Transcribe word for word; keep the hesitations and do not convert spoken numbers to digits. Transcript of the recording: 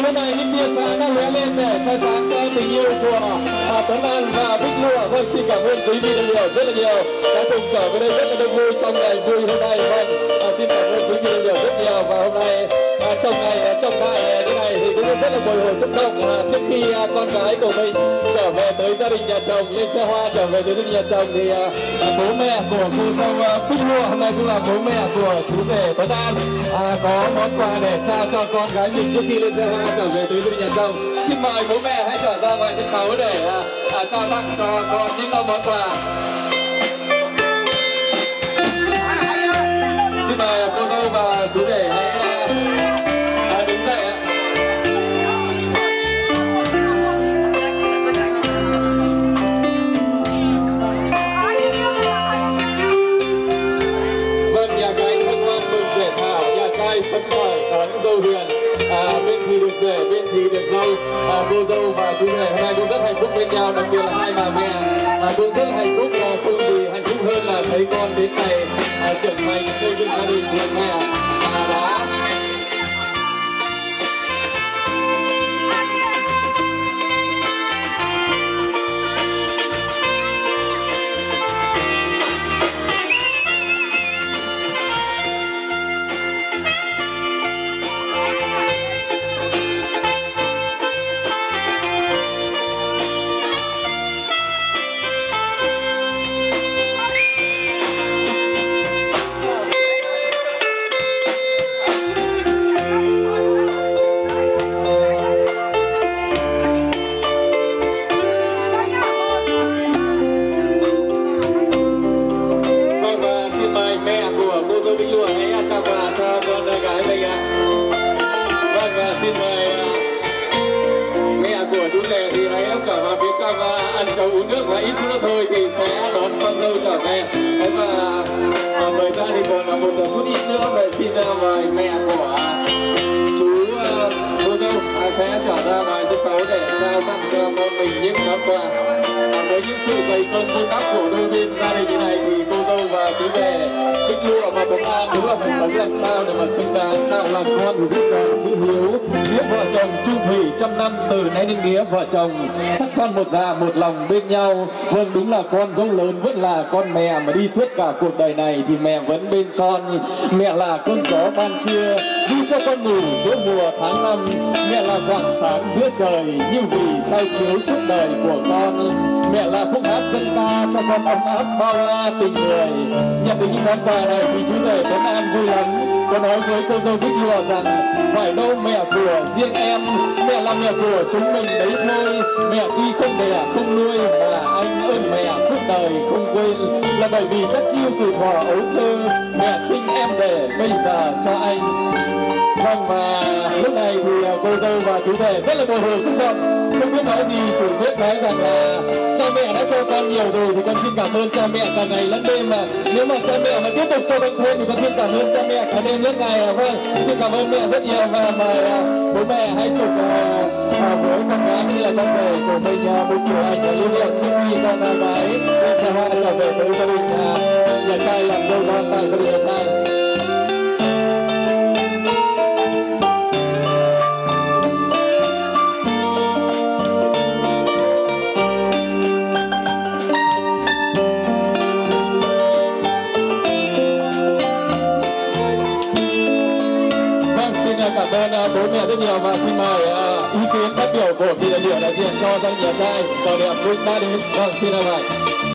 lúc này những tia sáng đang lóe lên để soi sáng cho tình yêu của à, Tuấn An và Bích Lụa. Vâng, xin cảm ơn quý vị đại biểu rất là nhiều đã cùng trở về đây rất là đông vui trong ngày vui hôm nay. Vâng, à, xin cảm ơn quý vị đại biểu rất nhiều. Và hôm nay à, trong ngày trong ngày như này thì cũng rất là bồi hồi xúc động à, trước khi à, con gái của mình trở về tới gia đình nhà chồng, lên xe hoa trở về tới gia đình nhà chồng thì à, à, bố mẹ của cô dâu à, Bích Lụa hôm nay cũng là bố mẹ của chú rể Tuấn An à, có món quà để trao cho con gái mình trước khi lên xe hoa trở về tới gia đình nhà chồng. Xin mời bố mẹ hãy trở ra ngoài sân khấu để à, à, trao tặng cho con những món quà. Xin mời cô dâu và chú rể hãy à, đứng dậy ạ. Vâng, nhà gái hân hoan mừng rể thảo, nhà trai phấn khởi đón dâu hiền. À, bên thì được rể, bên thì được dâu. À, cô dâu và chú rể hôm nay cũng rất hạnh phúc bên nhau, đặc biệt là hai bà mẹ à, cũng rất hạnh phúc. À, không gì hạnh phúc hơn là thấy con đến ngày à, trưởng thành xây dựng gia đình hiền mẹ à, đã ăn chầu uống nước và ít phút nữa thôi thì sẽ đón con dâu trở về. Thế và à, thời gian thì còn là một chút ít nữa về xin uh, mời mẹ của uh, chú uh, cô dâu uh, sẽ trở ra ngoài sân khấu để trao tặng cho con mình những món quà. À, với những sự dày công vun đắp của đôi bên gia đình như này thì cô dâu và chú rể Bích Lụa và Tuấn An đúng là phải sống làm sao để mà xứng đáng nào làm con thì giữ tròn chữ hiếu, nghĩa vợ chồng chung thủy trăm năm từ nay đến nghĩa vợ chồng sắc son một già một lòng bên nhau. Vâng, đúng là con dâu lớn vẫn là con mẹ mà đi suốt cả cuộc đời này thì mẹ vẫn bên con. Mẹ là cơn gió ban trưa du cho con ngủ giữa mùa tháng năm. Mẹ là quảng sáng giữa trời như vì soi chiếu suốt đời của con. Mẹ là khúc hát dân ca cho con ấm áp bao la tình người. Nhận được những món quà này thì chú rể Tuấn An vui lắm. Có nói với cô dâu Bích Lụa rằng phải đâu mẹ của riêng em, mẹ là mẹ của chúng mình đấy thôi. Mẹ tuy không đẻ không nuôi mà anh ơn mẹ suốt đời không quên. Là bởi vì chắc chiêu từ thuở ấu thơ mẹ sinh em để bây giờ cho anh. Vâng, và lúc này thì cô dâu và chú rể rất là bồi hồi xúc động, không biết nói gì, chỉ biết nói rằng là cha mẹ đã cho con nhiều rồi thì con xin cảm ơn cha mẹ cả ngày lẫn đêm. Mà nếu mà cha mẹ mà tiếp tục cho con thêm thì con xin cảm ơn cha mẹ cả đêm lẫn ngày. Vâng, xin cảm ơn mẹ rất nhiều và mời bố mẹ hãy chụp với con gái như là con rể của mình một kiểu ảnh lưu niệm trước khi con gái lên xe hoa trở về với gia đình nhà trai làm dâu con tại gia đình nhà trai. Cảm ơn bố mẹ rất nhiều và xin mời uh, ý kiến phát biểu của vị đại biểu đại diện cho gia đình nhà trai. Giờ đẹp lúc đã đến. Vâng, xin mời.